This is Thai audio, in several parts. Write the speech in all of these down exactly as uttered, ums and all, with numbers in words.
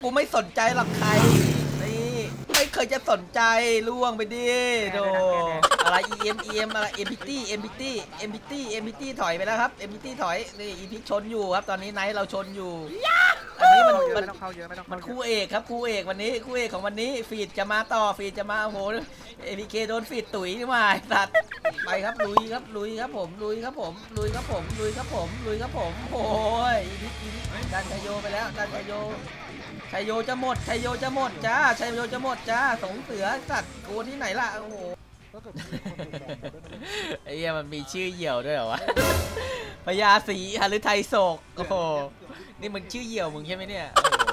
กูไม่สนใจหรอกใครนี่ไม่เคยจะสนใจล่วงไปดิโดอะไร em em อะไร mpt mpt mpt mpt ถอยไปแล้วครับ mpt ถอยนี่อีพิกชนอยู่ครับตอนนี้ไนท์เราชนอยู่อันนี้มันมันมันคู่เอกครับคู่เอกวันนี้คู่เอกของวันนี้ฟีดจะมาต่อฟีดจะมาโอ้โห เอ พี เค โดนฟีดตุ๋ยนี่มาสัตว์ไปครับลุยครับลุยครับผมลุยครับผมลุยครับผมลุยครับผมลุยครับผมโอ้ยอีพิกอีพิกดันชัยโยไปแล้วดันชัยโยชัยโยจะหมดชัยโยจะหมดจ้าชัยโยจะหมดจ้าสงเสือสัตว์กูที่ไหนล่ะโอ้โหไอ้เหี้ยมันมีชื่อเหี่ยวด้วยเหรอวะพญาศรีหฤทัยโศกโอ้โหนี่มึงชื่อเหี่ยวมึงใช่ไหมเนี่ยโอ้โห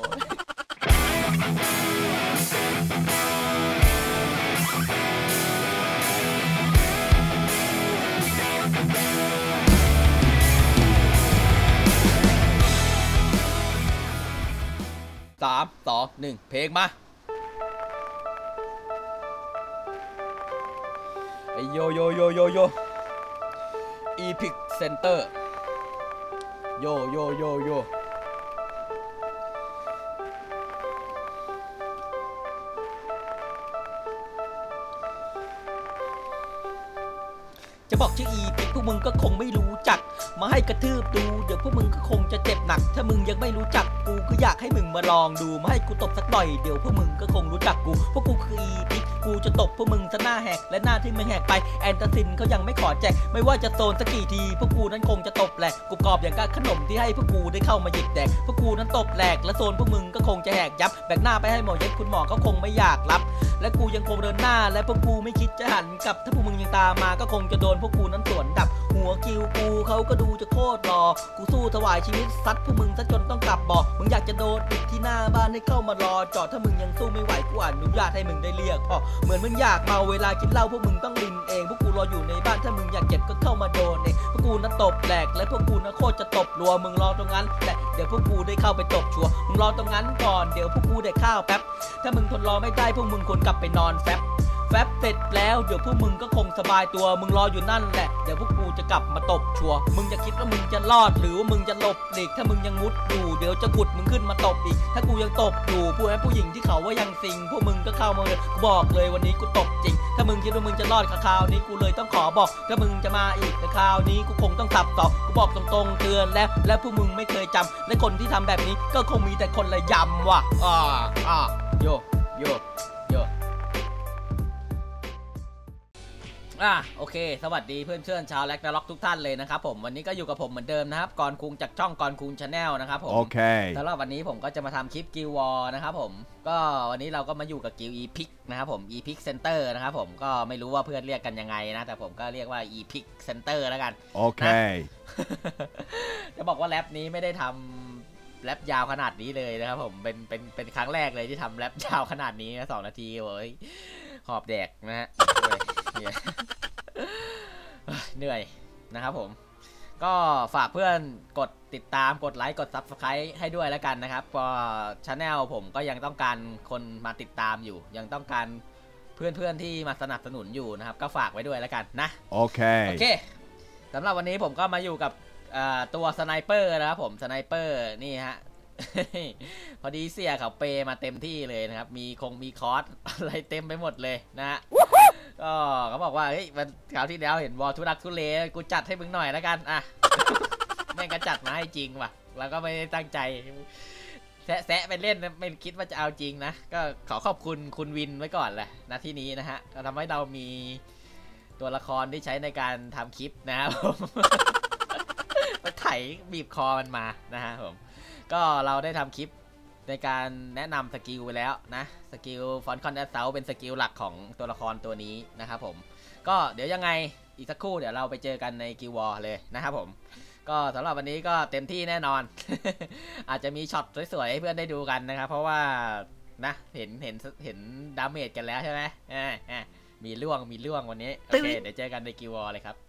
สามสองหนึ่งเพลงมาไอโยโยโยโยโย Epic Center โยโยโยโยจะบอกชื่อ Epic พวกมึงก็คงไม่รู้จักมาให้กระทืบดูเดี๋ยวพวกมึงก็คงจะเจ็บหนักถ้ามึงยังไม่รู้จักกูก็อยากให้มึงมาลองดูมาให้กูตบสักหน่อยเดี๋ยวพวกมึงก็คงรู้จักกูเพราะกูคือ Epic กูจะตบพวกมึงซะหน้าแหกและหน้าที่มึงแหกไปแอนตาซินเขายังไม่ขอแจกไม่ว่าจะโซนสักกี่ทีพวกกูนั้นคงจะตบแหลกกูกรอบอย่างกับขนมที่ให้พวกกูได้เข้ามาหยิบแดกพวกกูนั้นตบแหลกและโซนพวกมึงก็คงจะแหกยับแบกหน้าไปให้หมอเย็ดคุณหมอเขาคงไม่อยากรับและกูยังคงเดินหน้าและพวกกูไม่คิดจะหันกลับถ้าพวกมึงยังตามมาก็คงจะโดนพวกกูนั้นสวนดับหัวคิวกูเขาก็ดูจะโคตรหล่อกูสู้ถวายชีวิตซัดพวกมึงซะจนต้องกลับบ่อมึงอยากจะโดนดิที่หน้าบ้านให้เข้ามารอจอดถ้ามึงยังสู้ไม่ไหวกูอนุญาตให้มึงได้เรียกพ่อเหมือนมึงอยากเมาเวลากินเหล้าพวกมึงต้องลินเองพวกกูรออยู่ในบ้านถ้ามึงอยากเจ็บก็เข้ามาโดนเองพวกกูนั้นตบแหลกและพวกกูนั้นโคตรจะตบรัวมึงรอตรงนั้นแหละเดี๋ยวพวกกูได้เข้าไปตบชัวมึงรอตรงนั้นก่อนเดี๋ยวพวกกูได้ข้าวแป๊บถ้ามึงทนรอไม่ได้พวกมึงควรกลับไปนอนแฟบแฟบเสร็จแล้วเดี๋ยวพวกมึงก็คงสบายตัวมึงรออยู่นั่นแหละเดี๋ยวพวกกูจะกลับมาตบชัวมึงจะคิดว่ามึงจะรอดหรือว่ามึงจะหลบหลีกถ้ามึงยังมุดอยู่เดี๋ยวจะขุดมึงขึ้นมาตบอีกถ้ากูยังตบอยู่ผู้ให้ผู้หญิงที่เขาว่ายังซิงพวกมึงก็เข้ามาเลยกูบอกเลยวันนี้กูตบจริงถ้ามึงคิดว่ามึงจะรอดคราวนี้กูเลยต้องขอบอกถ้ามึงจะมาอีกคราวนี้กูคงต้องสับต่อกูบอกตรงๆเตือนแล้วและพวกมึงไม่เคยจำและคนที่ทำแบบนี้ก็คงมีแต่คนละยำว่ะอ่าอ่าโยโยโยอ่ะโอเคสวัสดีเพื่อนเพื่อนชาวแล็กนาล็อกทุกท่านเลยนะครับผมวันนี้ก็อยู่กับผมเหมือนเดิมนะครับก่อนคุงจากช่องก่อนคุงชาแนลนะครับผมโอเคสำหรับวันนี้ผมก็จะมาทำคลิปกิลวอร์นะครับผมก็วันนี้เราก็มาอยู่กับกิลอีพิกนะครับผมอีพิกเซ็นเตอร์นะครับผมก็ไม่รู้ว่าเพื่อนเรียกกันยังไงนะแต่ผมก็เรียกว่าอีพิกเซ็นเตอร์แล้วกันโอเค จะบอกว่าแรปนี้ไม่ได้ทำแรปยาวขนาดนี้เลยนะครับผมเป็นเป็นเป็นครั้งแรกเลยที่ทำแรปยาวขนาดนี้นะสองนาทีเว้ยขอบแดกนะฮะเหนื่อยนะครับผมก็ฝากเพื่อนกดติดตามกดไลค์กด ซับสไครบ์ ให้ด้วยแล้วกันนะครับเพราะชาแนลผมก็ยังต้องการคนมาติดตามอยู่ยังต้องการเพื่อนๆที่มาสนับสนุนอยู่นะครับก็ฝากไว้ด้วยแล้วกันนะโอเคโอเคสำหรับวันนี้ผมก็มาอยู่กับตัวสไนเปอร์นะครับผมสไนเปอร์นี่ฮะพอดีเสียเขาเปมาเต็มที่เลยนะครับมีคงมีคอร์สอะไรเต็มไปหมดเลยนะฮะก็เขาบอกว่าเฮ้ยวันคราวที่แล้วเห็นวอลทุรักทุเลกูจัดให้มึงหน่อยแล้วกันอ่ะแม่งก็จัดมาให้จริงว่ะแล้วก็ไม่ได้ตั้งใจแซะแซะไปเล่นไม่คิดว่าจะเอาจริงนะก็ขอขอบคุณคุณวินไว้ก่อนแหละณที่นี้นะฮะก็ทำให้เรามีตัวละครที่ใช้ในการทำคลิปนะครับไปไถบีบคอมันมานะฮะผมก็เราได้ทำคลิปในการแนะนำสกิลไปแล้วนะสกิลฟอนคอนแอสเซลเป็นสกิลหลักของตัวละครตัวนี้นะครับผมก็เดี๋ยวยังไงอีกสักครู่เดี๋ยวเราไปเจอกันในกิลวอร์เลยนะครับผมก็สำหรับวันนี้ก็เต็มที่แน่นอน อาจจะมีช็อตสวยๆให้เพื่อนได้ดูกันนะครับเพราะว่านะเห็นเห็นเห็นดาเมจกันแล้วใช่ไหมมีล่วงมีล่วงวันนี้โอเคเดี๋ยวเจอกันในกิลวอร์เลยครับ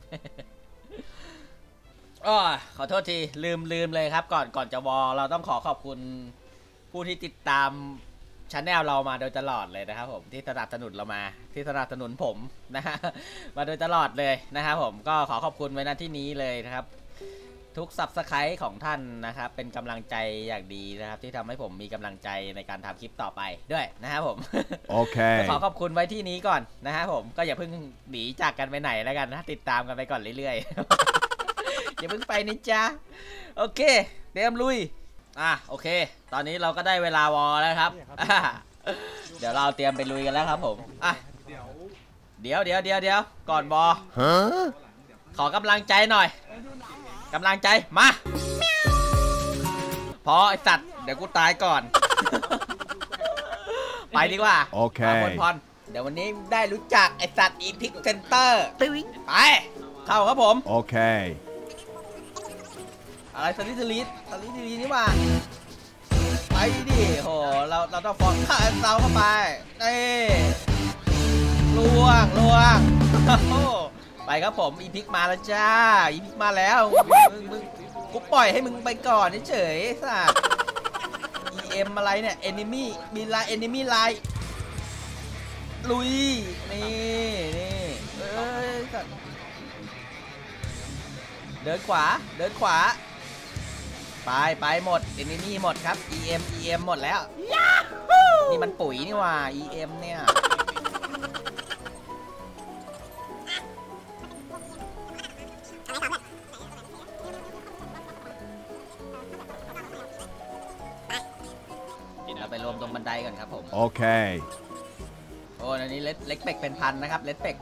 อ๋อขอโทษทีลืมลืมเลยครับก่อนก่อนจะวอลเราต้องขอขอบคุณผู้ที่ติดตามช anel เรามาโดยตลอดเลยนะครับผมที่สนับสนุนเรามาที่สนับสนุนผมนะฮะมาโดยตลอดเลยนะครับผมก็ขอขอบคุณไว้ณที่นี้เลยนะครับทุกซับสไครต์ของท่านนะครับเป็นกำลังใจอย่างดีนะครับที่ทำให้ผมมีกำลังใจในการทำคลิปต่อไปด้วยนะครับผมโอเคขอขอบคุณไว้ที่นี้ก่อนนะครับผมก็อย่าเพิ่งหนีจากกันไปไหนแล้วกันนะติดตามกันไปก่อนเรื่อยๆ อย่าเพิ่งไปนะจ๊ะโอเคเตรียมลุยอ่ะโอเคตอนนี้เราก็ได้เวลาวอแล้วครับเดี๋ยวเราเตรียมไปลุยกันแล้วครับผมอ่ะเดี๋ยวเดี๋ยวเดี๋ยวเดี๋ยวก่อนบอขอกำลังใจหน่อยกำลังใจมาพอไอสัตว์เดี๋ยวกูตายก่อนไปดีกว่าโอเคพรพรเดี๋ยววันนี้ได้รู้จักไอสัตว์อีพิกเซนเตอร์ไปเข้าครับผมโอเคอะไรสลิดสลิดสลิดสลิดนี่มาไปดิโหเราเราต้องฟอนข้าเสาเข้าไปนี่ล่วงล่วงไปครับผมอีพิกมาแล้วจ้าอีพิกมาแล้วมึงมึงกูปล่อยให้มึงไปก่อนเฉยสัตว์ อี เอ็ม อะไรเนี่ย enemy มีไลน์ enemy ไลน์ลุยนี่นี่เอ้ยสัตว์เดินขวาเดินขวาไปไปหมด enemy หมดครับ อี เอ็ม อี เอ็ม หมดแล้วนี่มันปุ๋ยนี่ว่า อี เอ็ม เนี่ยเราไปรวมตรงบันไดก่อนครับผมโอเคโอ้อันนี้เล็กเล็กเป็กเป็นพันนะครับเล็กเป็ก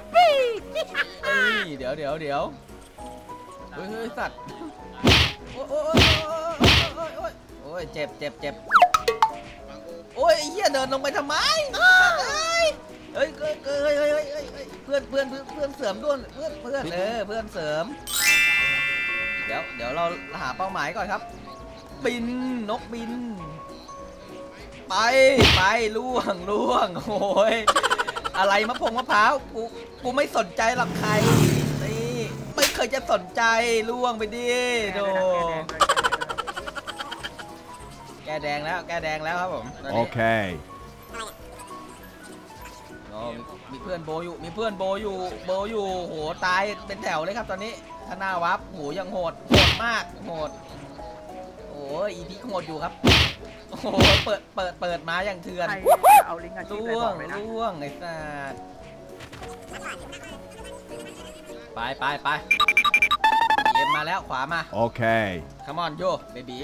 เดี๋ยวเดี๋ยวเดี๋ยวเฮ้ยสัตว์โอ้ยโอ้ยโอ้ยโอ้ยโอ้ยเจ็บเจ็บเจ็บโอ้ยไอ้เหี้ยเดินลงไปทำไมเฮ้ยเฮ้ยเฮ้ยเฮ้ยเฮ้ยเฮ้ยเพื่อนเพื่อนเพื่อนเสริมด้วยเพื่อนเพื่อนเออเพื่อนเสริมเดี๋ยวเดี๋ยวเราหาเป้าหมายก่อนครับบินนกบินไปไปล่วงล่วงโอ้ยอะไรมะพงมะพร้าวกูกูไม่สนใจหรอกใครนี่ไม่เคยจะสนใจล่วงไปดิโดแกแดงแล้วแกแดงแล้วครับผมโอเคโอ้มีเพื่อนโบอยู่มีเพื่อนโบอยู่โบอยู่โหตายเป็นแถวเลยครับตอนนี้ถ้าหน้าวับโหยังโหดโหดมากโหดโอ้ยอีพีโหดอยู่ครับโอ้โหเปิดเปิดเปิดมาอย่างเถื่อนเอาลิงก์อาชีพล่วงล่วงไอ้สัสไปไปไปเย็นมาแล้วขวามาโอเค come on โยเบบี้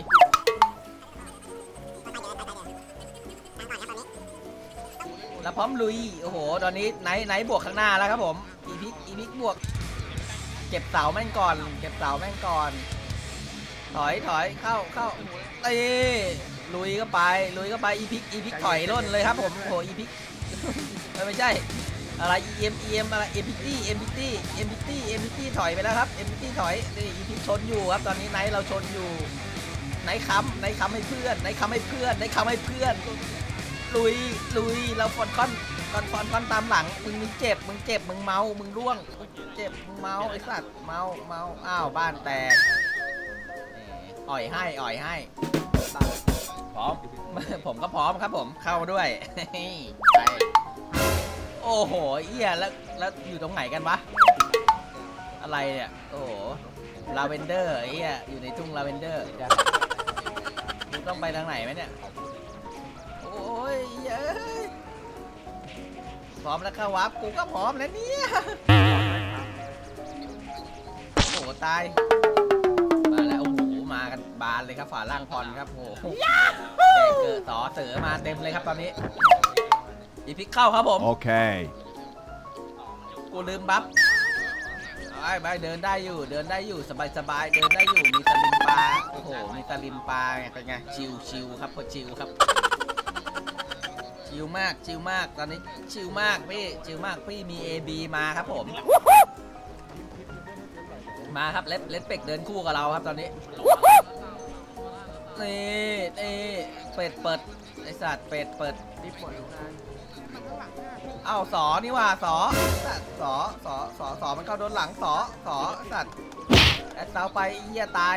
แล้วพร้อมลุยโอ้โหตอนนี้ไหนไหนบวกข้างหน้าแล้วครับผมอีพิกอีพิกบวกเก็บเสาแม่งก่อนเก็บเสาแม่งก่อนถอยถอยเข้าเข้าเอ้ลุยก็ไปลุยก็ไปอีพิกอีพิกถอยร่นเลยครับผมโอ้โหอีพิกไม่ใช่อะไร อี เอ็ม อี เอ็ม อะไร เอ็ม พี ที เอ็ม พี ที เอ็ม พี ที เอ็ม พี ที ถอยไปแล้วครับ เอ็ม พี ที ถอยนี่อีพิกชนอยู่ครับตอนนี้ไนท์เราชนอยู่ไนท์ค้ำไนท์ค้ำให้เพื่อนไนท์ค้ำให้เพื่อนไนท์ค้ำให้เพื่อนลุยลุยเราฟอนคอนคอนฟอนคอนตามหลังมึงมึงเจ็บมึงเจ็บมึงเมามึงร่วงเจ็บมึงเมาไอ้สัตว์เมาเมาอ้าวบ้านแตกอ่อยให้อ่อยให้พร้อมผมก็พร้อมครับผมเข้าด้วยไปโอ้โหเอี้ยแล้วแล้วอยู่ตรงไหนกันวะอะไรเนี่ยโอ้โหลาเวนเดอร์เอี้ยอยู่ในทุ่งลาเวนเดอร์กูต้องไปทางไหนไหมเนี่ยโอ้ยเย้พร้อมแล้วเข้าวับกูก็พร้อมแล้วเนี่ยโอ้โหตายมาแล้วโอ้โหมากันบานเลยครับฝาล่างพรครับโอ้โหแดงเกิดต่อเสือมาเต็มเลยครับตอนนี้อีพิกเข้าครับผมโอเคกูลืมบัฟไปไปเดินได้อยู่เดินได้อยู่สบายสบายเดินได้อยู่มีสลิมปลาโอ้โหมีสลิมปลาเป็นไงชิวชิวครับพอชิวครับชิวมากชิวมากตอนนี้ชิวมากพี่ชิวมากพี่มี เอ บี มาครับผมมาครับเล็บเล็บเป็กเดินคู่กับเราครับตอนนี้นี่นี่เป็ดเปิดไอสัตว์เป็ดเปิดเอ้าสอนี่ว่าสอสัตว์สอสอสอสอมันเข้าโดนหลังสอสอสัตว์แอดเสาไปเหี้ยตาย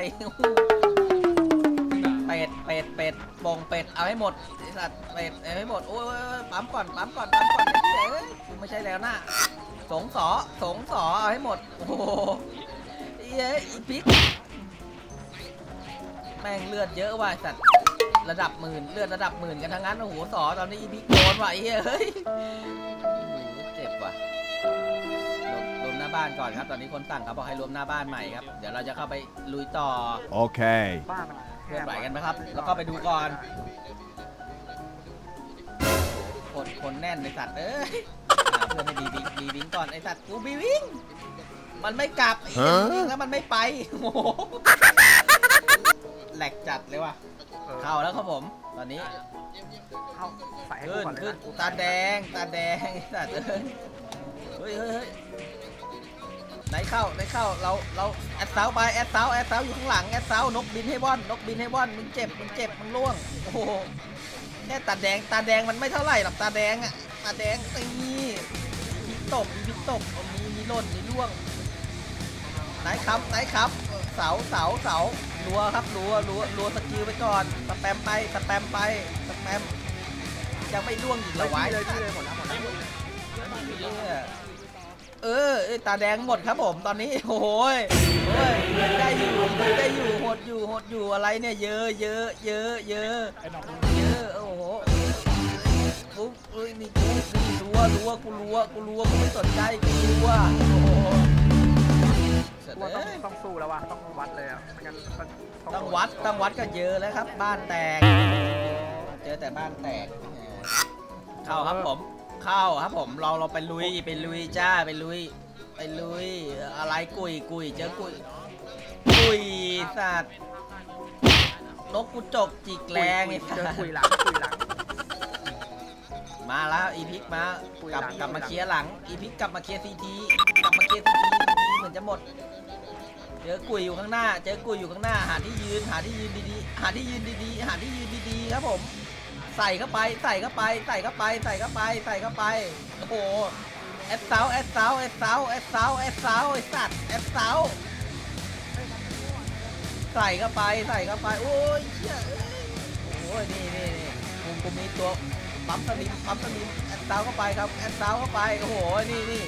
เป็ดเป็ดเป็ดบงเป็ดเอาให้หมดไอสัตว์เป็ดเอาให้หมดโอ้ยปั๊มก่อนปั๊มก่อนปั๊มก่อนเอ้ยไม่ใช่แล้วนะสงสอสงสอเอาให้หมดโอ้โหเอ้ยอีพิกแม่งเลือดเยอะว่ะสัตว์ระดับหมื่นเลือดระดับหมื่นกันทั้งนั้นโอ้โหสอตอนนี้อีพิกโดนว่ะไอ้เฮ้ยเจ็บว่ะรวมหน้าบ้านก่อนครับตอนนี้คนสั่งเขาบอกให้รวมหน้าบ้านใหม่ครับเดี๋ยวเราจะเข้าไปลุยต่อโอเคเพื่อนไหวกันไหมครับแล้วก็ไปดูก่อนคนคนแน่นในสัตว์เอ้ยเพื่อนให้บีบิงบีบิงก่อนไอสัตว์กูบีบิงมันไม่กลับไอ้บิงแล้วมันไม่ไปโอ้โหแหลกจัดเลยว่ะเข้าแล้วครับผมตอนนี้ขึ้นขึ้นตาแดงตาแดงไอ้สัตว์เฮ้ยเฮ้ยเฮ้ยไหนเข้าไหนเข้าเราเราแอดเซาไปแอดเซาแอดเซาอยู่ข้างหลังแอดเซานกบินให้บอลนกบินให้บอลมึงเจ็บมึงเจ็บมึงล่วงโอ้โหแค่ตาแดงตาแดงมันไม่เท่าไหร่หรอกตาแดงอะตาแดงนี่มีตกมีตกมีมีล่นมีล่วงไหนครับไหนครับเสาเสาเสารัวครับรัวรัวรัวสกิลไปก่อนสแปมไปสแปมไปสแปมยังไม่ล่วงอีกแล้วไว้เลยหมดแล้วหมดแล้วเออตาแดงหมดครับผมตอนนี้โอ้โหโอ้ยได้อยู่ได้อยู่หดอยู่หดอยู่อะไรเนี่ยเยอะเยอะเยอะเยอะเยอะโอ้โหปุ๊บเอ้ยนี่กูนี่รัวรัวกูรัวกูรัวกูไม่สนใจกูรัวโอ้โหต้องต้องสู้แล้ววะต้องวัดเลยอ่ะไม่งั้นต้องวัดต้องวัดก็เยอะแล้วครับบ้านแตกเจอแต่บ้านแตกเข้าครับผมเข้าครับผมเราเราไปลุยไปลุยจ้าไปลุยไปลุยอะไรกุยกุยเจอกุยกุยสัตว์นกกุจกจิกแรงไอ้สัตว์กุยหลังกุยหลังมาแล้วอีพิกมากลับกลับมาเคลียร์หลังอีพิกกลับมาเคลียร์ซีทีกลับมาเคลียร์ซีทีเหมือนจะหมดเจอกุยอยู่ข้างหน้าเจอกุยอยู่ข้างหน้าหาที่ยืนหาที่ยืนดีๆหาที่ยืนดีๆหาที่ยืนดีๆครับผมใส่เข้าไปใส่เข้าไปใส่เข้าไปใส่เข้าไปใส่เข้าไปโอ้โหแอดเซาแอดเซาแอดเซาแอดเซาแอดเซาไอสัตว์แอดเซาใส่เข้าไปใส่เข้าไปโอ้ยเชี่ยโอ้ยนี่นี่นี่กูกูมีตัวปั๊มสลิมปั๊มสลิมแอดเซาเข้าไปครับแอดเซาเข้าไปโอ้โหนี่นี่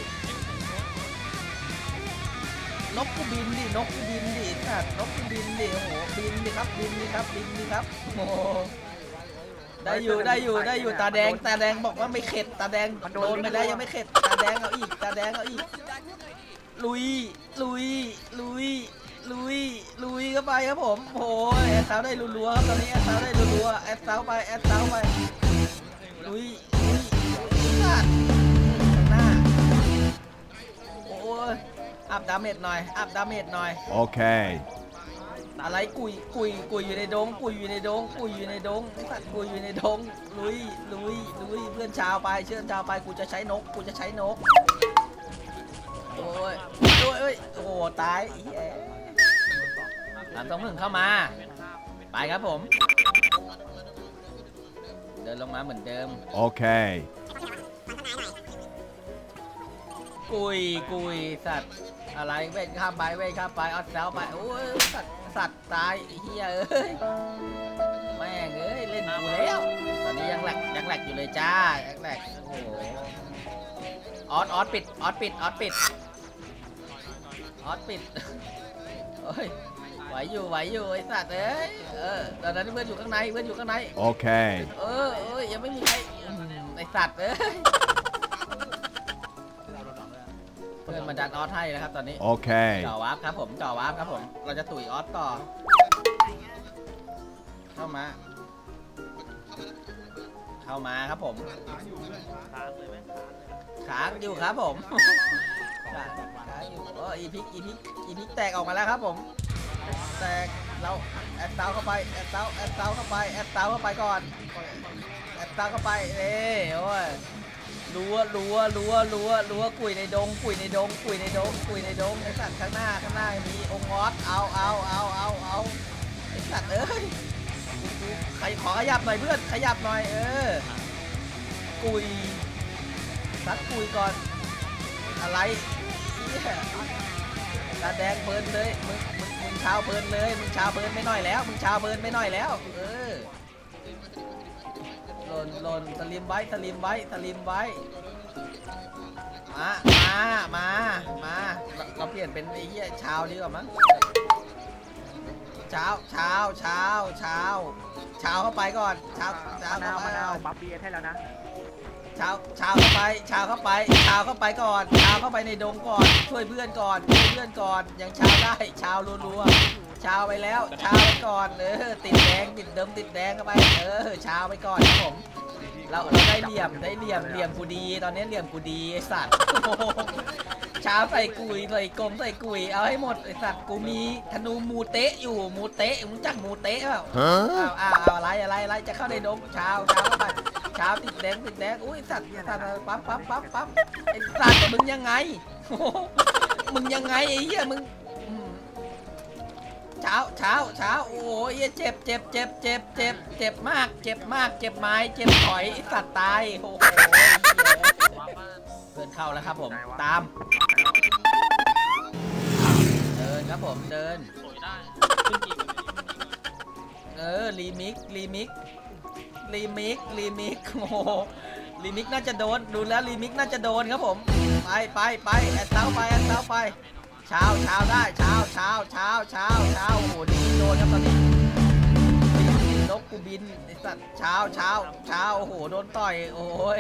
นกกูบินดินกกูบินดิสัตว์นกกูบินดิโอ้โหบินดิครับบินดิครับบินดิครับโอ้ได้อยู่ได้อยู่ได้อยู่ตาแดงตาแดงบอกว่าไม่เข็ดตาแดงโดนไปแล้วยังไม่เข็ดตาแดงเอาอีกตาแดงเอาอีกลุยลุยลุยลุยลุยเข้าไปครับผมโอ้ยแอดเซาได้รัวๆครับตอนนี้แอดเซาได้รัวๆแอดเซาไปแอดเซาไปลุยลุยสัตว์หน้าโอ้ยอัพดาเมจหน่อยอัพดาเมจหน่อยโอเคอะไรกุยกุยกุยอยู่ในดงกุยอยู่ในดงกุยอยู่ในดงสัตว์กุยอยู่ในดงลุยลุยลุยเพื่อนชาวไปเชื่อชาวไปกูจะใช้นกกูจะใช้นกโอ้ยโอ้ยโอ้ยโอ้ตายสามสองหนึ่งเข้ามาไปครับผมเดินลงมาเหมือนเดิมโอเคกุยกุยสัตว์อะไรเว้นข้ามไปเว้นข้ามไปออดเซลไปโอ้ยสัตว์สัตว์ตายเฮียเอ้ยแม่งเอ้ยเล่นกูแล้วตอนนี้ยังแหลกยังแหลกอยู่เลยจ้ายังแหลกโอ้โหออดออดปิดออดปิดออดปิดออดปิดเฮ้ยไหวอยู่ไหวอยู่ไอ้สัตว์เอ้ยเออตอนนั้นเพื่อนอยู่ข้างในเพื่อนอยู่ข้างในโอเคเออเอ้ยยังไม่มีใครไอ้สัตว์เอ้ยเพื่อนมาดันออสให้นะครับตอนนี้โอเคจ่อวาร์ปครับผมจ่อวาร์ปครับผมเราจะตุ๋ยออสต่อเข้ามาเข้ามาครับผมค้างอยู่ครับผมค้างอยู่โอ้อีพิกอีพิกอีพิกแตกออกมาแล้วครับผมแตกเราแอดเซาเข้าไปแอดเซาแอดเซาเข้าไปแอดเซาเข้าไปก่อนแอดเซาเข้าไปเอ้โอ้ยรัวรัวรัวรัวรัวกุยในดงกุยในดงกุยในดงกุยในดงไอสัตว์ข้างหน้าข้างหน้ามีองค์ออสเอาเอาเอาเอาเอาไอสัตว์เอ้ยใครขอขยับหน่อยเพื่อนขยับหน่อยเออกุยซัดกุยก่อนอะไรตาแดงเบิร์นเลยมึงมึงมึงชาวเบิร์นเลยมึงชาวเบิร์นไม่น้อยแล้วมึงชาวเบิร์นไม่น้อยแล้วเออหล่นหล่นสลิมไว้สลิมไว้สลิมไว้มามามามาเราเปลี่ยนเป็นไอ้เหี้ยชาวดีกว่ามั้งเช้าเช้าเช้าเช้าเช้าเข้าไปก่อนเช้าเช้ามะนาวเข้ามะไปนาวบัฟบีเอสให้แล้วนะเช้าเช้าเข้าไปเช้าเข้าไปเช้าเข้าไปก่อนเช้าเข้าไปในดงก่อนช่วยเพื่อนก่อนช่วยเพื่อนก่อนยังเช้าได้เช้ารัวๆเช้าไปแล้วเช้าไปก่อนเออติดแดงติดเดิมติดแดงเข้าไปเออเช้าไปก่อนครับผมเราเราได้เหลี่ยมได้เหลี่ยมเหลี่ยมกูดีตอนนี้เหลี่ยมกูดีไอสัตว์เช้าใส่กุยใส่กลมใส่กุยเอาให้หมดไอสัตว์กูมีธนูมูเตะอยู่มูเตะมึงจักมูเตะเปล่าอ้าวอ้าวอะไรอะไรอะไรจะเข้าในดงเช้าเช้าเข้าไปเช้าติดแดงติดแดงอุ้ยสัตว์สัตว์ปั๊บปั๊บปั๊บปั๊บไอสัตว์มึงยังไงมึงยังไงไอ้เหี้ยมึงเช้าเช้าเช้าโอ้ยเจ็บเจ็บเจ็บเจ็บเจ็บเจ็บมากเจ็บมากเจ็บไม้เจ็บถอยสัตว์ตายโอ้โหเพื่อนเข้าแล้วครับผมตามเดินครับผมเดินเออรีมิกรีมิกรีมิกรีมิกโอ้โหรีมิกน่าจะโดนดูแล้วรีมิกน่าจะโดนครับผมไปไปไปแอดเท้าไปแอดเท้าไปเช้าเช้าได้เช้าเช้าเช้าเช้าเช้าโอ้โหดีโดนครับตอนนี้นกกูบินไอสัตว์เช้าเช้าเช้าโอ้โหโดนต่อยโอ้ย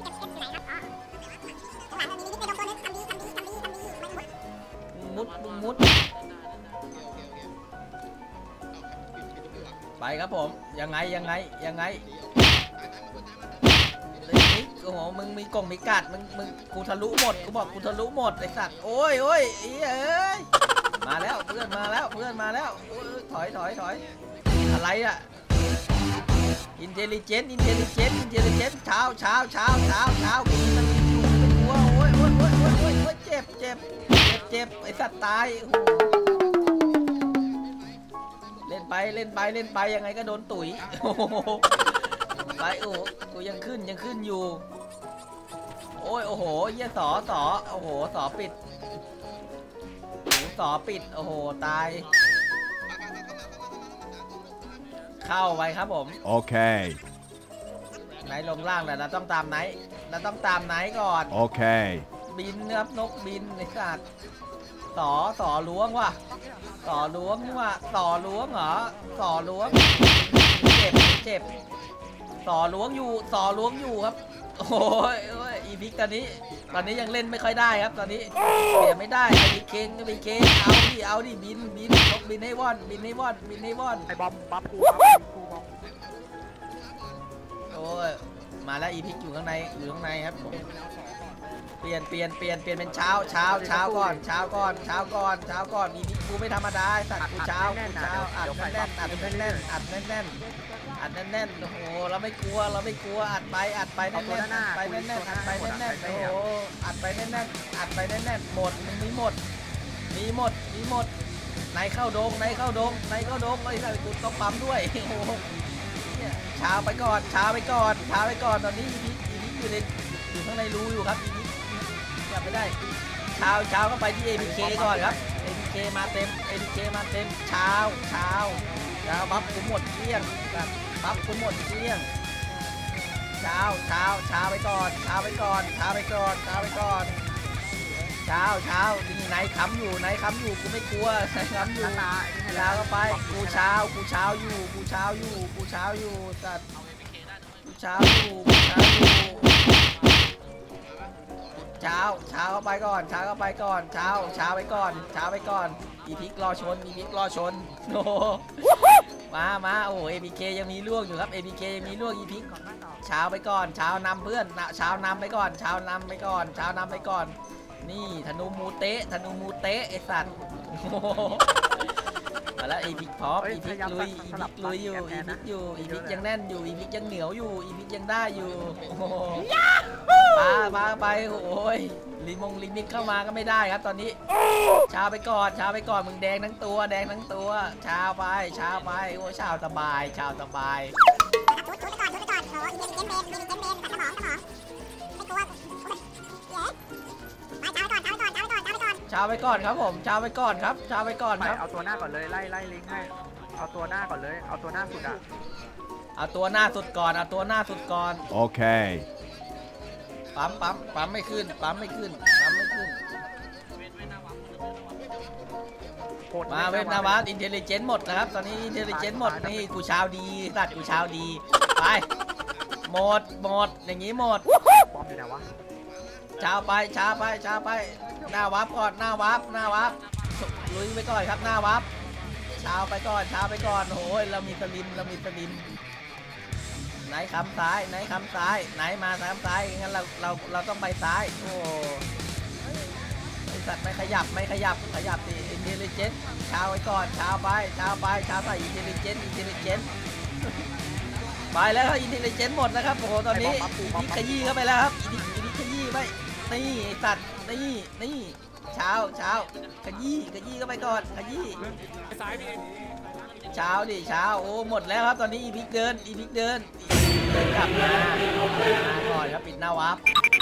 มุดมุดไปครับผมยังไงยังไงยังไงโอ้โหมึงมีกล่องมีกัดมึงมึงกูทะลุหมดกูบอกกูทะลุหมดไอสัตว์โอ้ยโอ้ยเอ้ยมาแล้วเพื่อนมาแล้วเพื่อนมาแล้วถอยถอยถอยอะไรอะอินเทลเจนต์อินเทลเจนต์อินเทลเจนต์เช้าเช้าเช้าเช้าเช้ากูมันอยู่ไม่กลัวโอ้ยโอ้ยโอ้ยโอ้ยโอ้ยโอ้ยเจ็บเจ็บเจ็บเจ็บไอสัตว์ตายเล่นไปเล่นไปเล่นไปยังไงก็โดนตุ๋ยไปโอ้กูยังขึ้นยังขึ้นอยู่โอ้ยโอ้โหเยี่ยสอสอโอ้โหสอปิดโอ้สอปิดโอ้โหตายเข้าไปครับผมโอเคไหนลงล่างแต่เราต้องตามไหนเราต้องตามไหนก่อนโอเคบินครับนกบินไอ้สัตว์สอสอล้วงว่ะสอล้วงนี่ว่ะสอล้วงเหรอสอล้วงเจ็บเจ็บสอล้วงอยู่สอล้วงอยู่ครับโอ้ยโอ้ยอีพิกตอนนี้ตอนนี้ยังเล่นไม่ค่อยได้ครับตอนนี้เสียไม่ได้ไอ้เค้งไอ้เค้งเอาดิเอาดิบินบินนกบินให้ว่อนบินให้ว่อนบินให้ว่อนไอ้บอมบัฟกูกูบอมโอ้ยมาแล้วอีพิกอยู่ข้างในอยู่ข้างในครับเปลี่ยนเปลี่ยนเปลี่ยนเปลี่ยนเป็นเช้าเช้าเช้าก่อนเช้าก่อนเช้าก่อนเช้าก่อนอีพิกกูไม่ธรรมดาสัตว์กูเช้ากูเช้าอัดแน่นอัดแน่นอัดแน่นอัดแน่นโอ้โหเราไม่กลัวเราไม่กลัวอัดไปอัดไปแน่นๆอัดไปแน่นๆอัดไปแน่นๆโอ้โหอัดไปแน่นๆอัดไปแน่นๆหมดมึงมีหมดมีหมดมีหมดไหนเข้าดงไหนเข้าดงไหนเข้าดงไอ้สัตว์กูต้องปั๊มด้วยโอ้โหเช้าไปก่อนเช้าไปก่อนเช้าไปก่อนตอนนี้อีพิกอีพิกอยู่ในอยู่ข้างในรูอยู่ครับอีพิกจับไม่ได้เช้าเช้าก็ไปที่ เอ พี เค ก่อนครับ เอ พี เค มาเต็ม เอ พี เค มาเต็มเช้าเช้าเช้าบัฟกูหมดเกลี้ยงบัฟกูหมดเกลี้ยงเช้าเช้าเช้าไปก่อนเช้าไปก่อนเช้าไปก่อนเช้าไปก่อนเช้าเช้านี่ไหนค้ำอยู่ไหนค้ำอยู่กูไม่กลัวไหนค้ำอยู่เช้าก็ไปกูเช้ากูเช้าอยู่กูเช้าอยู่กูเช้าอยู่สัตว์กูเช้าอยู่กูเช้าอยู่เช้าเช้าเข้าไปก่อนเช้าเข้าไปก่อนเช้าเช้าไปก่อนเช้าไปก่อนอีพิกรอชนอีพิกรอชนโอ้มามาโอ้เอพีเคยังมีล่วงอยู่ครับเอพีเคยังมีล่วงอีพิกเช้าไปก่อนเช้านำเพื่อนเช้านำไปก่อนเช้านำไปก่อนเช้านำไปก่อนนี่ธนูมูเตะธนูมูเตะไอสัตว์มาแล้วอีพิกพร้อมอีพิกลุยอีพิกลุยอยู่อีพิกอยู่อีพิกยังแน่นอยู่อีพิกยังเหนียวอยู่อีพิกยังได้อยู่มามาไปโอ้ยลิมงลิมิกเข้ามาก็ไม่ได้ครับตอนนี้ชาไปก่อนชาไปก่อนมึงแดงทั้งตัวแดงทั้งตัวชาไปชาไปโอ้ชาวสบายชาวสบายชุดชุดไปก่อนชุดไปก่อนโอ้ยมีเจนเบนมีเจนเบนตัดสมองสมองไม่กลัวชาไปก่อนครับผมชาไปก่อนครับชาไปก่อนครับเอาตัวหน้าก่อนเลยไล่ไล่ลิงให้เอาตัวหน้าก่อนเลยเอาตัวหน้าสุดอะเอาตัวหน้าสุดก่อนเอาตัวหน้าสุดก่อนโอเคปั๊มปั๊มปั๊มไม่ขึ้นปั๊มไม่ขึ้นปั๊มไม่ขึ้นคตรมาเว็บนาวาอินเทลเจนต์หมดนะครับตอนนี้อินเทลเจนต์หมดนี่กูเช้าดีสัตว์กูเช้าดีไปหมดหมดอย่างงี้หมดบอมอยู่ไหนวะเช้าไปเช้าไปเช้าไปหน้าวับก่อนหน้าวับหน้าวับลุยไปก่อนครับหน้าวับเช้าไปก่อนเช้าไปก่อนโอ้ยเรามีสลิมเรามีสลิมไหนคำซ้ายไหนคำซ้ายไหนมาคำซ้ายงั้นเราเราเราต้องไปซ้ายโอ้ไอสัตว์ไม่ขยับไม่ขยับขยับดิอินเทลเจนต์เช้าไว้ก่อนเช้าไปเช้าไปเช้าใส่อินเทลเจนต์อินเทลเจนต์ไปแล้วครับอินเทลเจนต์หมดนะครับโอ้โหตอนนี้อีนิขยี้เข้าไปแล้วครับอีนิอีนิขยี้ไปนี่ไอสัตว์นี่นี่เช้าเช้าขยี้ขยี้เข้าไปก่อนขยี้เช้าดิเช้าโอ้หมดแล้วครับตอนนี้อีพิกเดินอีพิกเดินเดินกลับมามาก่อนครับปิดหน้าวับ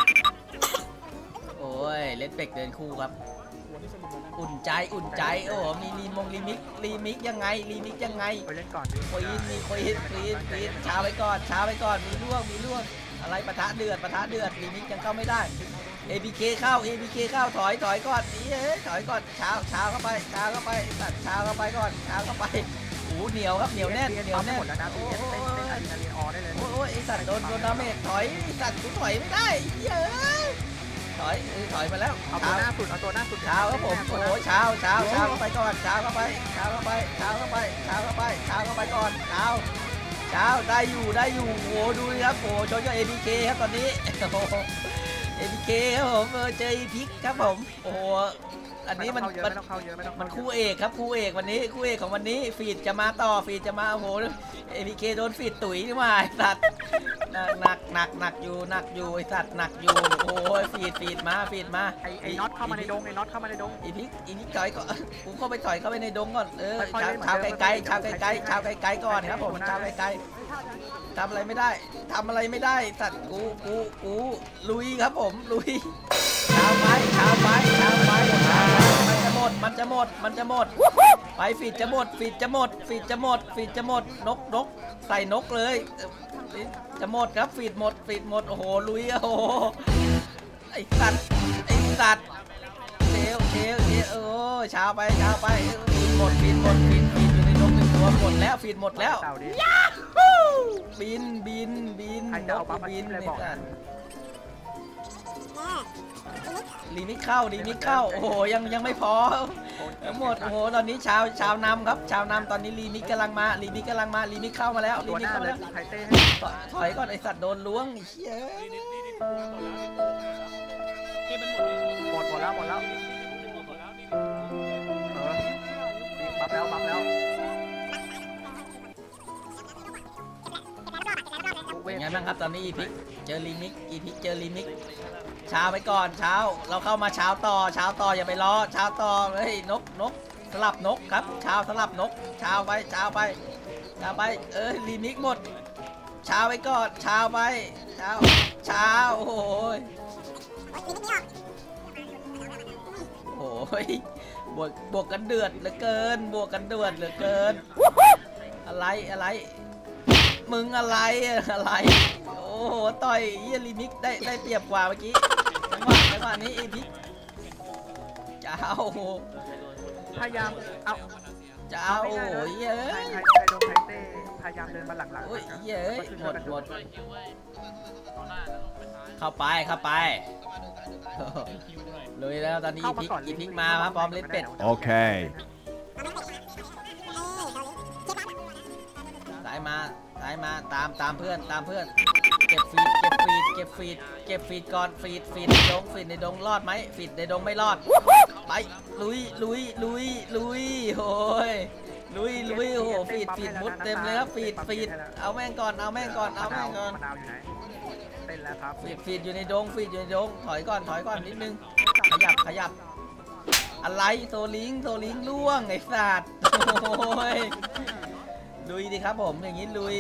โอ้ยเลดเป็กเดินคู่ครับอุ่นใจอุ่นใจโอ้มีรีมงรีมิกรีมิกยังไงรีมิกยังไงไปเล่นก่อนดิควีนมีควีนควีนควีนเช้าไปก่อนเช้าไปก่อนมีล่วงมีล่วงอะไรปะทะเดือดปะทะเดือดรีมิกยังเข้าไม่ได้ เอ บี เค เข้า เอ บี เค เข้าถอยถอยก่อนนี่เอ้ยถอยก่อนเช้าเช้าเข้าไปเช้าเข้าไปตัดเช้าเข้าไปก่อนเช้าเข้าไปโอ้เหนียวครับเหนียวแน่นเหนียวแน่นหมดแล้วนะพี่เอสเต้นเต้นอะดรีนาลีนออได้เลยโอ้ยไอสัตว์โดนโดนดาเมจถอยไอสัตว์กูถอยไม่ได้เย้ยถอยเออถอยมาแล้วเอาตัวหน้าสุดเอาตัวหน้าสุดเช้าครับผมโอ้โหเช้าเช้าเช้าเข้าไปก่อนเช้าเข้าไปเช้าเข้าไปเช้าเข้าไปเช้าเข้าไปเช้าเข้าไปก่อนเช้าเช้าได้อยู่ได้อยู่โอ้ดูครับโอ้ชนกับ เอ บี เค ครับตอนนี้โอ้เอ บี เค ครับผมเออเจออีพิกครับผมโอ้โหอันนี้มันมันมันคู่เอกครับคู่เอกวันนี้คู่เอกของวันนี้ฟีดจะมาต่อฟีดจะมาโอ้โห เอ พี เค โดนฟีดตุ๋ยนี่มาไอสัตว์หนักหนักหนักหนักอยู่หนักอยู่ไอสัตว์หนักอยู่โอ้ยฟีดฟีดมาฟีดมาไอไอน็อตเข้ามาในดงไอน็อตเข้ามาในดงอีพิกอีพิกต่อยก่อนกูเข้าไปต่อยเข้าไปในดงก่อนเออชาวชาวไกลๆชาวไกลๆชาวไกลๆก่อนครับผมชาวไกลๆทำอะไรไม่ได้ทำอะไรไม่ได้สัตว์กูกูกูลุยครับผมลุยชาวไปชาวไปชาวไปชาวไปมันจะหมดมันจะหมดมันจะหมดไปฟีดจะหมดฟีดจะหมดฟีดจะหมดฟีดจะหมดนกนกใส่นกเลยจะหมดครับฟีดหมดฟีดหมดโอ้โหลุยโอ้โหไอสัตว์ไอสัตว์เทลเทลเทลโอ้ชาวไปชาวไปฟีดหมดฟีดหมดฟีดฟีดอยู่ในนกหนึ่งตัวหมดแล้วฟีดหมดแล้วบินบินบินนกบินไอสัตว์ลีมิกเข้าลีมิกเข้าโอ้โหยังยังไม่พอทั้งหมดโอ้โหตอนนี้ชาวชาวนำครับชาวนำตอนนี้ลีมิกกำลังมาลีมิกกำลังมาลีมิกเข้ามาแล้วลีมิกเข้ามาแล้วถอยก่อนไอสัตว์โดนล้วงไอ้เหี้ยหมดหมดแล้วหมดแล้วเออบัฟแล้วบัฟแล้วเป็นไงบ้างครับตอนนี้อีพิกเจอลีมิกอีพิกเจอลีมิกเช้าไปก่อนเช้าเราเข้ามาเช้าต่อเช้าต่ออย่าไปรอเช้าต่อเฮ้ยนกนกสลับนกครับเช้าสลับนกเช้าไปเช้าไปเช้าไปเออลีมิกหมดเช้าไปก่อนเช้าไปเช้าเช้าโอ้โหโอ้ยบวกบวกกันเดือดเหลือเกินบวกกันเดือดเหลือเกินอะไรอะไรมึงอะไรอะไรโอ้โหต่อยเยี่ยลีมิกได้ได้เปรียบกว่าเมื่อกี้จังหวะจังหวะนี้อีพิกจะเอาพยายามเอาจะเอาโอ้ยเย้ยไทยโดนไทเต้พยายามเดินมาหลังๆโอ้ยเย้ยหมดหมดเข้าไปเข้าไปเลยแล้วตอนนี้อีพิกอีพิกมาครับพร้อมเล่นเป็ดโอเคสายมาสายมาตามตามเพื่อนตามเพื่อนเก็บฟีดเก็บฟีดเก็บฟีดเก็บฟีดก่อนฟีดฟีดในดงฟีดในดงรอดไหมฟีดในดงไม่รอดไปลุยลุยลุยลุยโอ้ยลุยลุยโอ้โหฟีดฟีดมุดเต็มเลยครับฟีดฟีดเอาแม่งก่อนเอาแม่งก่อนเอาแม่งก่อนเต้นแล้วครับฟีดฟีดอยู่ในดงฟีดอยู่ในดงถอยก่อนถอยก่อนนิดนึงขยับขยับอะไรโซลิงโซลิงล่วงไอ้สัตว์โอ้ยลุยดิครับผมอย่างนี้ลุย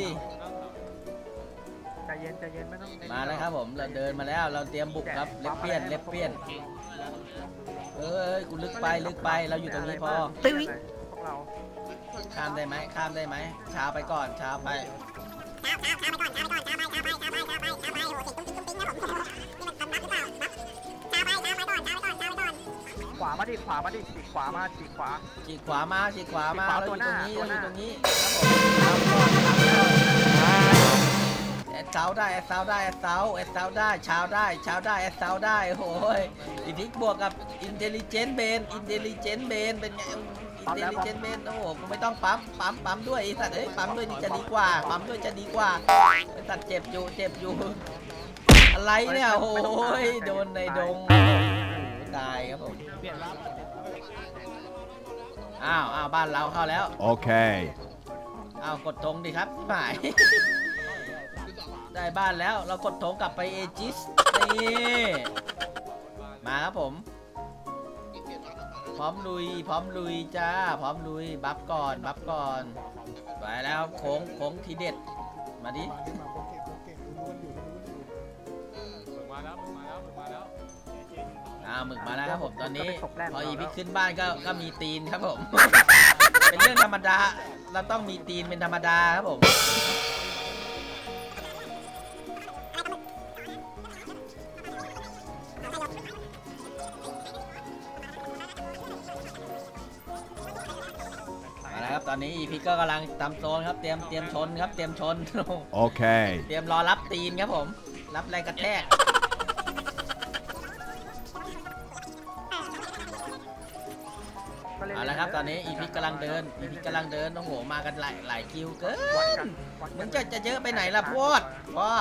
ใจเย็นใจเย็นไม่ต้องมาแล้วครับผมเราเดินมาแล้วเราเตรียมบุกครับเล็บเปี้ยนเล็บเปี้ยนเอ้ยกูลึกไปลึกไปเราอยู่ตรงนี้พอตึ้งพวกเราข้ามได้ไหมข้ามได้ไหมช้าไปก่อนช้าไปขวาามาดิขวามาดิฉีกขวามาฉีกขวาฉีกขวามาฉีกขวามาเราอยู่ตรงนี้เราอยู่ตรงนี้แอดเซาได้แอดเซาได้แอดเซาแอดเซาได้ชาวได้ชาวได้แอดเซาได้โอ้ยอีพิกบวกกับอินเทลเจนต์เบนอินเทลเจนต์เบนเป็นไงอินเทลเจนต์เบนโอ้โหกูไม่ต้องปั๊มปั๊มปั๊มด้วยไอ้สัตว์เอ้ยปั๊มด้วยนี่จะดีกว่าปั๊มด้วยจะดีกว่าไอ้สัตว์เจ็บอยู่เจ็บอยู่อะไรเนี่ยโอ้ยโดนในดงตายครับผมอ้าวอ้าวบ้านเราเข้าแล้วโอเคอ้าวกดธงดิครับพี่หมายได้บ้านแล้วเรากดธงกลับไปเอจิสนี่มาครับผมพร้อมลุยพร้อมลุยจ้าพร้อมลุยบัฟก่อนบัฟก่อนไปแล้วโค้งโค้งทีเด็ดมาดิอ้าวหมึกมาแล้วครับผมตอนนี้พออีพิกขึ้นบ้านก็ก็มีตีนครับผม เป็นเรื่องธรรมดาเราต้องมีตีนเป็นธรรมดาครับผมมาแล้วครับตอนนี้อีพิกก็กำลังตามโซนครับเตรียมเตรียมชนครับเตรียมชนโอเคเตรียมรอรับตีนครับผมรับแรงกระแทกเอาละครับตอนนี้อีพิกกำลังเดินอีพิกกำลังเดินโอ้โหมากันหลายหลายคิวเกินมึงจะจะเยอะไปไหนล่ะพวดพอ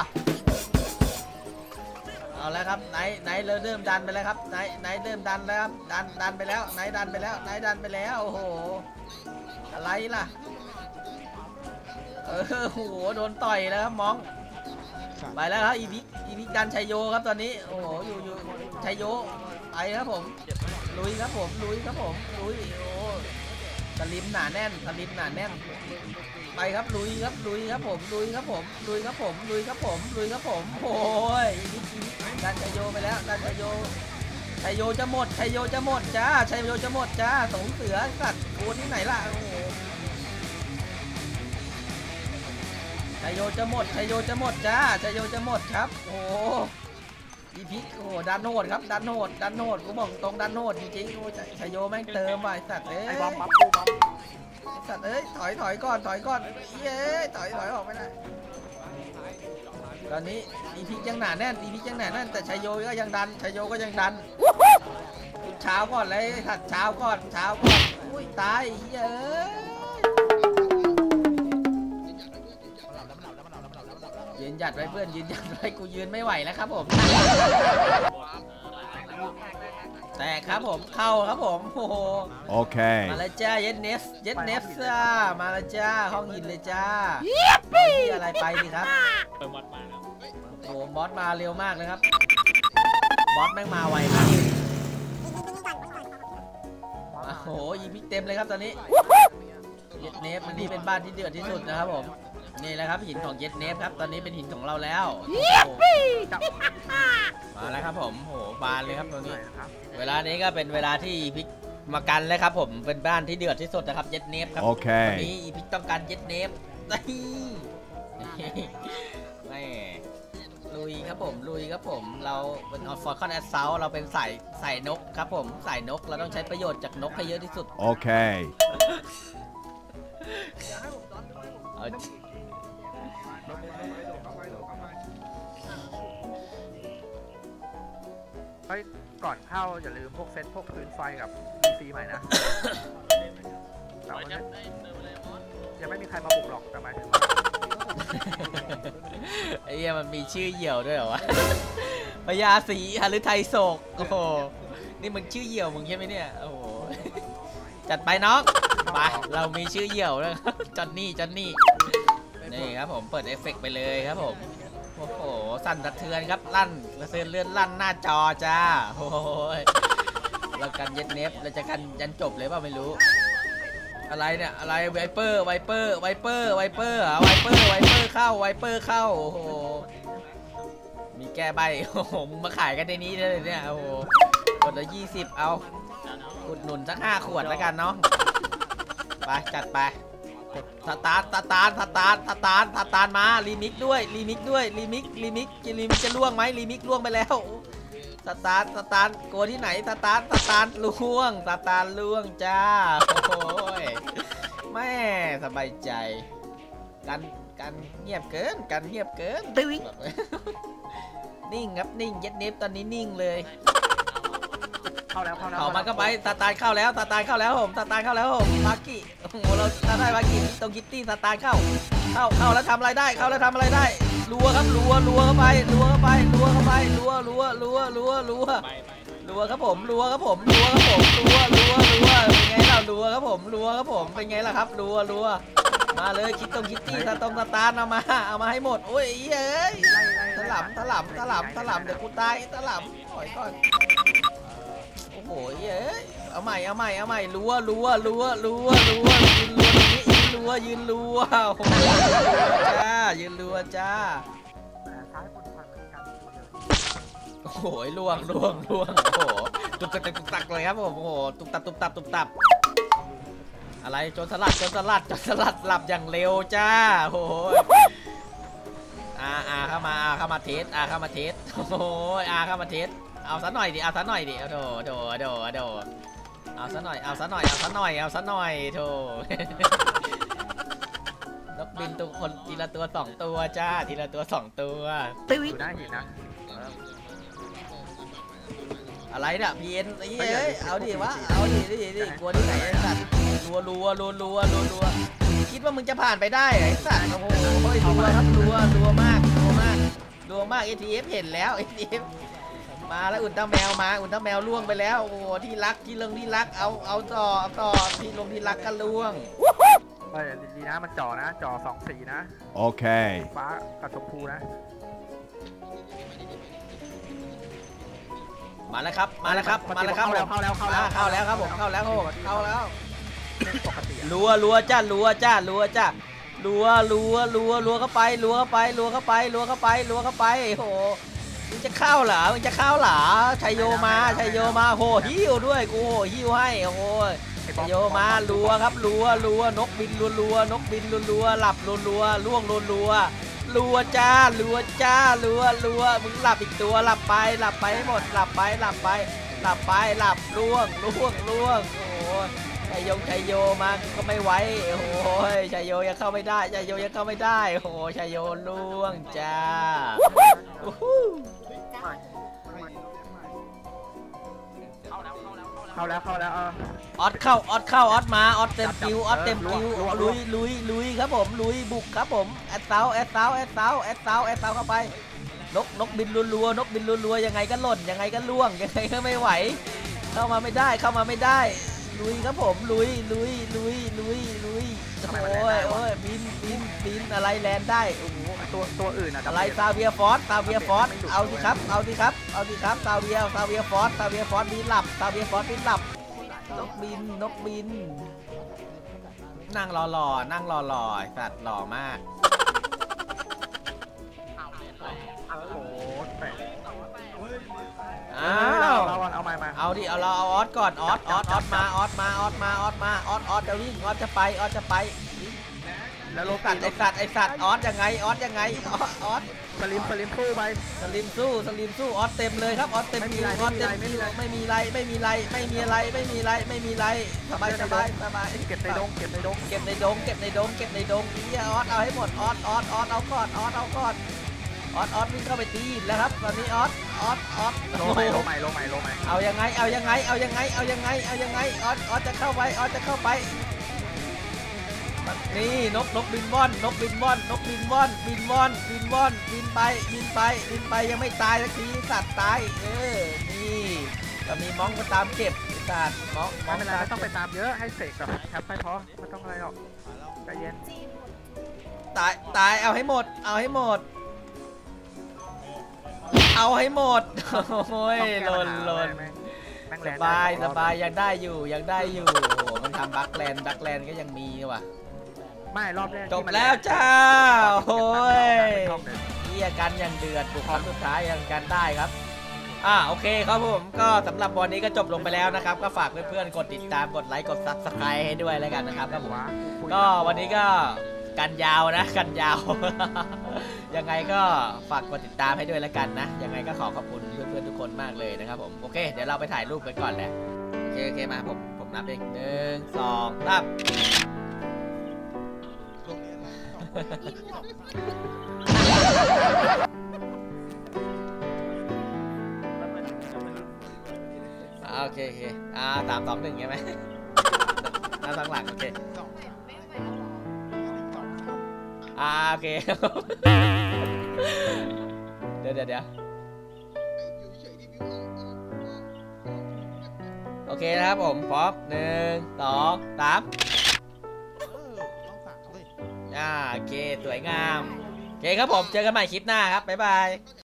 เอาแล้วครับไหนไหนเริ่มดันไปแล้วครับไหนไหนเริ่มดันแล้วครับดันดันไปแล้วไหนดันไปแล้วไหนดันไปแล้วโอ้โหอะไรล่ะเออโอ้โหโดนต่อยแล้วครับมองไปแล้วครับอีพิกอีพิกดันชัยโยครับตอนนี้โอ้โหอยู่อยู่ชัยโยไปครับผมลุยครับผมลุยครับผมลุยโอ้สลิมหนาแน่นสลิมหนาแน่นไปครับลุยครับลุยครับผมลุยครับผมลุยครับผมลุยครับผมลุยครับผมโอ้ยดันชัยโยไปแล้วดันชัยโยชัยโยจะหมดชัยโยจะหมดจ้าชัยโยจะหมดจ้าสงเสือสัตว์โกนที่ไหนล่ะโอ้โหชัยโยจะหมดชัยโยจะหมดจ้าชัยโยจะหมดครับโอ้อีพิกโอ้ดันโหดครับดันโหดดันโหดกูบอกตรงดันโหดจริงๆโอ้ชัยโยแม่งเติมไปสัตว์เอ้ยไอ้สัตว์เอ้ยถอยถอยก่อนถอยก่อนเย้ถอยถอยออกไม่ได้ตอนนี้อีพิกยังหนาแน่นอีพิกยังหนาแน่นแต่ชัยโยก็ยังดันชัยโยก็ยังดันเช้าก่อนเลยสัตว์เช้าก่อนเช้าก่อนอุ้ยตายเย้ยืนหยัดไว้เพื่อนยืนหยัดไว้กูยืนไม่ไหวแล้วครับผมแต่ครับผมเข้าครับผมโอ้โหโอเคมาเลยจ้าเย็ดเนสเย็ดเนสจ้ามาเลยจ้าห้องหินเลยจ้าที่อะไรไปดิครับโอ้โหบอสมาเร็วมากเลยครับบอสแม่งมาไวมากโอ้โหอีพิกเต็มเลยครับตอนนี้เย็ดเนสมันนี่เป็นบ้านที่เดือดที่สุดนะครับผมนี่แหละครับหินของเย็ดเนฟครับตอนนี้เป็นหินของเราแล้วมาแล้วครับผมโหบานเลยครับตรงนี้เวลานี้ก็เป็นเวลาที่พิกมากันเลยครับผมเป็นบ้านที่เดือดที่สุดนะครับเย็ดเนฟครับตอนนี้อีพิกต้องการเย็ดเนฟนี่ลุยครับผมลุยครับผมเราเป็นออฟฟอร์คอนแอสเซลเราเป็นสายสายนกครับผมสายนกเราต้องใช้ประโยชน์จากนกให้เยอะที่สุดโอเคเฮ้ยก่อนเข้าอย่าลืมพวกเซตพวกพื้นไฟกับซีใหม่นะแต่ว่ายังไม่มีใครมาบุกหรอกแต่หมายถึงว่าไอ้เหี้ยมันมีชื่อเหี่ยวด้วยเหรอวะพญาศรีหฤทัยโศกโอ้โหนี่มึงชื่อเหี่ยวมึงใช่ไหมเนี่ยโอ้โหจัดไปน้องไปเรามีชื่อเหี่ยวแล้วจอนนี่จอนนี่นี่ครับผมเปิดเอฟเฟกต์ไปเลยครับผมโอ้โหสั่นสะเทือนครับลั่นกระเทือนเลื่อนลั่นหน้าจอจ้าโอ้ยเรากันเย็ดเนฟเราจะกันยันจบเลยเปล่าไม่รู้อะไรเนี่ยอะไรไวเปอร์ไวเปอร์ไวเปอร์ไวเปอร์ไวเปอร์ไวเปอร์เข้าไวเปอร์เข้าโอ้โหมีแก้ใบโอ้โหมึงมาขายกันในนี้เลยเนี่ยโอ้โหกดละยี่สิบเอาอุดหนุนสักห้าขวดแล้วกันเนาะไปจัดไปสตาร์ทสตาร์ทสตาร์ทสตาร์ทสตาร์ทมารีมิกด้วยรีมิกด้วยรีมิกรีมิกรีมิกจะล่วงไหมรีมิกล่วงไปแล้วสตาร์ทสตาร์ทกลัวที่ไหนสตาร์ทสตาร์ทล่วงสตาร์ทล่วงจ้าโอ้ยแม่สบายใจกันกันเงียบเกินกันเงียบเกินตึ้งนิ่งครับนิ่งเย็ดเน็บตอนนี้นิ่งเลยเข้าแล้วเข้าแล้วเขามันก็ไปสตาร์ทเข้าแล้วสตาร์ทเข้าแล้วผมสตาร์ทเข้าแล้วผมมาร์กี้โอ้โหเราได้มาร์กี้ตรงกิตตี้สตาร์ทเข้าเข้าเข้าแล้วทำอะไรได้เข้าแล้วทำอะไรได้รัวครับรัวรัวเข้าไปรัวเข้าไปรัวเข้าไปรัวรัวรัวรัวรัวรัวครับผมรัวครับผมรัวครับผมรัวรัวรัวเป็นไงเรารัวครับผมรัวครับผมเป็นไงล่ะครับรัวรัวมาเลยคิดตรงคิตตี้สตรงสตาร์ทเอามาเอามาให้หมดโอ้ยเอ้ยถลำถลำถลำถลำเดี๋ยวกูตายถลำถอยก่อนโอ้โหเอ้ยเอาใหม่เอาใหม่เอาใหม่รัวรัวรัวรัวรัวยืนรัวตรงนี้ยืนรัวยืนรัวโอ้โหจ้ายืนรัวจ้าโอ้โหล่วงล่วงล่วงโอ้โหตุกตักตุกตักเลยครับผมโอ้โหตุกตับตุกตับตุกตับอะไรโจรสลัดโจรสลัดโจรสลัดหลับอย่างเร็วจ้าโอ้โหอาอาเข้ามาอาเข้ามาเทสอาเข้ามาเทสโอ้โหอาเข้ามาเทสเอาซะหน่อยดิเอาซะหน่อยดิเอาโดโดโดโดเอาซะหน่อยเอาซะหน่อยเอาซะหน่อยเอาซะหน่อยโธ่นกบินตัวคนทีละตัวสองตัวจ้าทีละตัวสองตัวตึ้งได้หินนะอะไรเนี่ยพีเอ็นเอ้ยเอาดิวะเอาดิดิดิกลัวที่ไหนไอ้สัตว์รัวรัวรัวรัวรัวรัวคิดว่ามึงจะผ่านไปได้ไอ้สัตว์โอ้โหรัวครับรัวรัวมากรัวมากรัวมากเอทีเอฟเห็นแล้วเอทีเอฟมาแล้วอุ่นตาแมวมาอุ่นตาแมวล่วงไปแล้วโอ้ที่รักที่เรื่องที่รักเอาเอาต่อเอาต่อที่ลงที่รักก็ล่วงเฮ้ยดีนะมันจ่อนะจ่อสองสีนะโอเคฟ้ากับชมพูนะมาแล้วครับมาแล้วครับมาแล้วครับเข้าแล้วเข้าแล้วเข้าแล้วครับผมเข้าแล้วเข้าแล้วรัวรัวจ้ารัวจ้ารัวจ้ารัวรัวรัวรัวเข้าไปรัวเข้าไปรัวเข้าไปรัวเข้าไปรัวเข้าไปโอ้โหมึงจะเข้าเหรอมึงจะเข้าเหรอชัยโยมาชัยโยมาโหหิ้วด้วยกูโหหิ้วให้โอ้โหชัยโยมารัวครับรัวรัวนกบินรัวรัวนกบินรัวรัวหลับรัวรัวล่วงรัวรัวรัวจ้ารัวจ้ารัวรัวมึงหลับอีกตัวหลับไปหลับไปให้หมดหลับไปหลับไปหลับไปหลับล่วงล่วงล่วงโอ้โหชัยโยชัยโยมาก็ไม่ไหวโอ้โหชัยโยยังเข้าไม่ได้ชัยโยยังเข้าไม่ได้โอ้โหชัยโยล่วงจ้าเข้าแล้วเข้าแล้วออดเข้าออดเข้าออดมาออดเต็มคิวออดเต็มคิวลุยลุยลุยครับผมลุยบุกครับผมแอดเซาแอดเซาแอดเซาแอดเซาแอดเซาเข้าไปนกนกบินรัวๆนกบินรัวๆยังไงก็หล่นยังไงก็ล่วงยังไงก็ไม่ไหวเข้ามาไม่ได้เข้ามาไม่ได้ลุยครับผมลุยลุยลุยลุยลุยโอ้ยโอ้ยบินบินบินอะไรแลนได้โอ้โหตัวตัวอื่นอะไรซาเวียฟอสซาเวียฟอสเอาสิครับเอาสิครับเอาสิครับซาเวียซาเวียฟอสซาเวียฟอสบินหลับซาเวียฟอสบินหลับนกบินนกบินนั่งรอรอนั่งรอรอสัตว์หล่อมากโอ้โหอ้าวเอาเอามามาเอาดิเอาเราเอาออสก่อนออสออสออสมาออสมาออสมาออสมาออสออสจะวิ่งออสจะไปออสจะไปแล้วโลกัดไอสัตว์ไอสัตว์ออสยังไงออสยังไงออสออสสลิมสลิมสู้ไปสลิมสู้สลิมสู้ออสเต็มเลยครับออสเต็มคิวออสเต็มคิวไม่มีไรไม่มีไรไม่มีอะไรไม่มีไรไม่มีไรสบายสบายสบายเก็บในดงเก็บในดงเก็บในดงเก็บในดงเก็บในดงนี่ออสเอาให้หมดออสออสออสเอาก่อนออสเอาก่อนออสออสวิ่งเข้าไปตีแล้วครับตอนนี้ออสออสออสโลใหม่โลใหม่โลใหม่โลใหม่เอายังไงเอายังไงเอายังไงเอายังไงเอายังไงออสออสจะเข้าไปออสจะเข้าไปนี่นกนกบินว่อนนกบินว่อนนกบินว่อนบินว่อนบินว่อนบินไปบินไปบินไปยังไม่ตายสักทีสัตว์ตายเออนี่ก็มีมองก็ตามเก็บสัตว์มองมองไม่เป็นไรไม่ต้องไปตามเยอะให้เสกกับแคปไปพอไม่ต้องอะไรหรอกใจเย็นตายตายเอาให้หมดเอาให้หมดเอาให้หมดโอ้ยหล่นหล่นสบายสบายยังได้อยู่ยังได้อยู่โอ้โหมันทำบัคแลนด์บัคแลนด์ก็ยังมีว่ะไม่รอบแรกจบแล้วจ้าโอ้ยเฮียกันยังเดือดบุกครั้งสุดท้ายยังกันได้ครับอ่าโอเคครับผมก็สำหรับวันนี้ก็จบลงไปแล้วนะครับก็ฝากเพื่อนๆกดติดตามกดไลค์กดซับสไครต์ให้ด้วยแล้วกันนะครับครับผมก็วันนี้ก็กันยาวนะกันยาวยังไงก็ฝากกดติดตามให้ด้วยแล้วกันนะยังไงก็ขอขอบคุณเพื่อนๆทุกคนมากเลยนะครับผมโอเคเดี๋ยวเราไปถ่ายรูปกันก่อนแหละโอเคโอเคมาผมผมนับเองหนึ่งสองสามโอเคโอเคอ่าสามสองหนึ่งใช่ไหมหน้าสองหลังโอเคอ่าโอเคเดี๋ยวเดี๋ยวเดี๋ยวโอเคนะครับผมพร้อมหนึ่งสองสามอ่าโอเคสวยงามโอเคครับผมเจอกันใหม่คลิปหน้าครับบ๊ายบาย